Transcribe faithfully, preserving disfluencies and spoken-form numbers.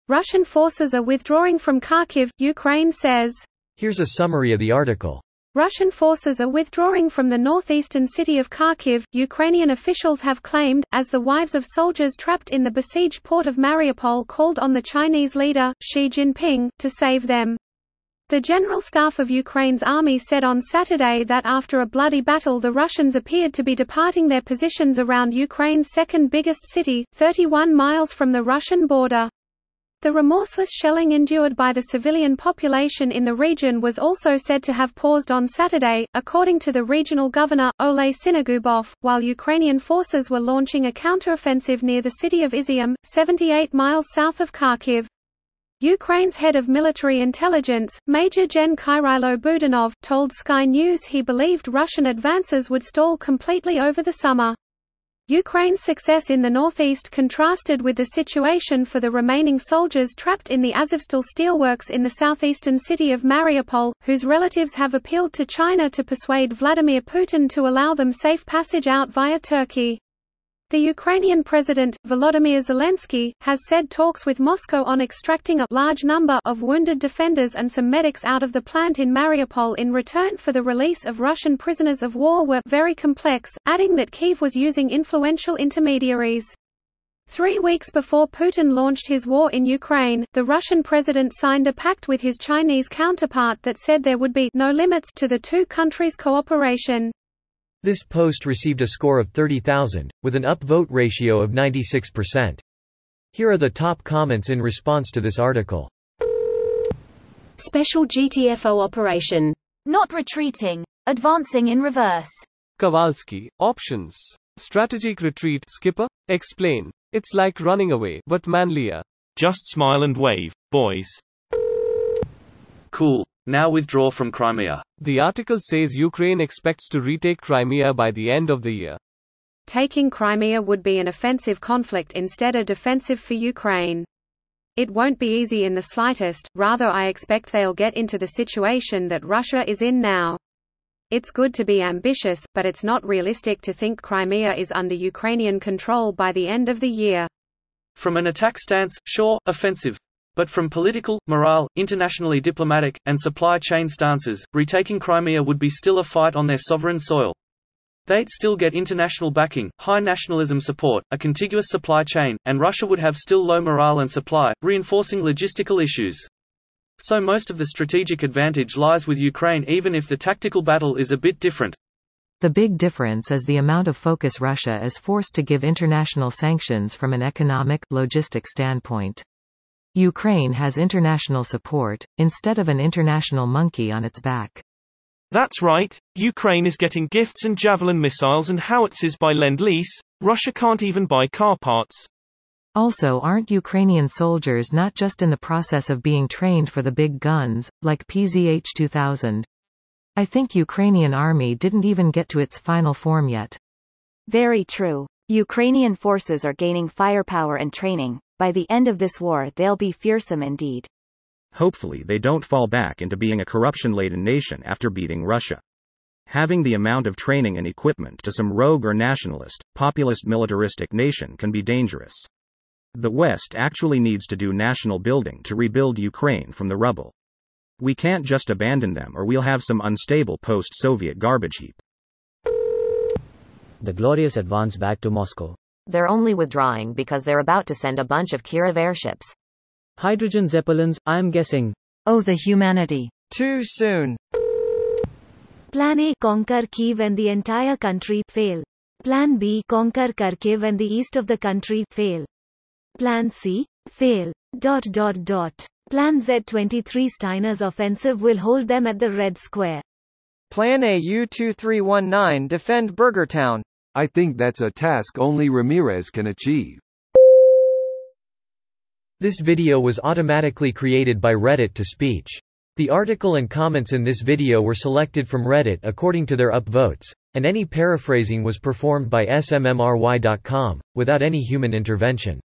Russian forces are withdrawing from Kharkiv, Ukraine says. Here's a summary of the article. Russian forces are withdrawing from the northeastern city of Kharkiv, Ukrainian officials have claimed, as the wives of soldiers trapped in the besieged port of Mariupol called on the Chinese leader, Xi Jinping, to save them. The General Staff of Ukraine's army said on Saturday that after a bloody battle the Russians appeared to be departing their positions around Ukraine's second biggest city, thirty-one miles from the Russian border. The remorseless shelling endured by the civilian population in the region was also said to have paused on Saturday, according to the regional governor, Oleh Sinagubov, while Ukrainian forces were launching a counteroffensive near the city of Izium, seventy-eight miles south of Kharkiv. Ukraine's head of military intelligence, Major Gen Kyrilo Budanov, told Sky News he believed Russian advances would stall completely over the summer. Ukraine's success in the northeast contrasted with the situation for the remaining soldiers trapped in the Azovstal steelworks in the southeastern city of Mariupol, whose relatives have appealed to China to persuade Vladimir Putin to allow them safe passage out via Turkey. The Ukrainian president, Volodymyr Zelensky, has said talks with Moscow on extracting a large number of wounded defenders and some medics out of the plant in Mariupol in return for the release of Russian prisoners of war were very complex, adding that Kyiv was using influential intermediaries. Three weeks before Putin launched his war in Ukraine, the Russian president signed a pact with his Chinese counterpart that said there would be no limits to the two countries' cooperation. This post received a score of thirty thousand, with an upvote ratio of ninety-six percent. Here are the top comments in response to this article. Special G T F O operation. Not retreating. Advancing in reverse. Kowalski. Options. Strategic retreat. Skipper. Explain. It's like running away, but manlier. Just smile and wave, boys. Cool. Now withdraw from Crimea. The article says Ukraine expects to retake Crimea by the end of the year. Taking Crimea would be an offensive conflict instead of defensive for Ukraine. It won't be easy in the slightest, rather I expect they'll get into the situation that Russia is in now. It's good to be ambitious, but it's not realistic to think Crimea is under Ukrainian control by the end of the year. From an attack stance, sure, offensive. But from political, morale, internationally diplomatic, and supply chain stances, retaking Crimea would be still a fight on their sovereign soil. They'd still get international backing, high nationalism support, a contiguous supply chain, and Russia would have still low morale and supply, reinforcing logistical issues. So most of the strategic advantage lies with Ukraine even if the tactical battle is a bit different. The big difference is the amount of focus Russia is forced to give international sanctions from an economic, logistic standpoint. Ukraine has international support, instead of an international monkey on its back. That's right, Ukraine is getting gifts and Javelin missiles and howitzers by Lend-Lease. Russia can't even buy car parts. Also, aren't Ukrainian soldiers not just in the process of being trained for the big guns, like P Z H two thousand? I think Ukrainian army didn't even get to its final form yet. Very true. Ukrainian forces are gaining firepower and training. By the end of this war they'll be fearsome indeed. Hopefully they don't fall back into being a corruption-laden nation after beating Russia. Having the amount of training and equipment to some rogue or nationalist, populist militaristic nation can be dangerous. The West actually needs to do national building to rebuild Ukraine from the rubble. We can't just abandon them or we'll have some unstable post-Soviet garbage heap. The glorious advance back to Moscow. They're only withdrawing because they're about to send a bunch of Kirov airships. Hydrogen zeppelins, I'm guessing. Oh, the humanity. Too soon. Plan A, conquer Kyiv and the entire country, fail. Plan B, conquer Kharkiv and the east of the country, fail. Plan C, fail. Dot dot dot. Plan Z twenty-three Steiner's offensive will hold them at the Red Square. Plan A U two three one nine defend Burgertown. I think that's a task only Ramirez can achieve. This video was automatically created by Reddit to speech. The article and comments in this video were selected from Reddit according to their upvotes, and any paraphrasing was performed by S M M R Y dot com, without any human intervention.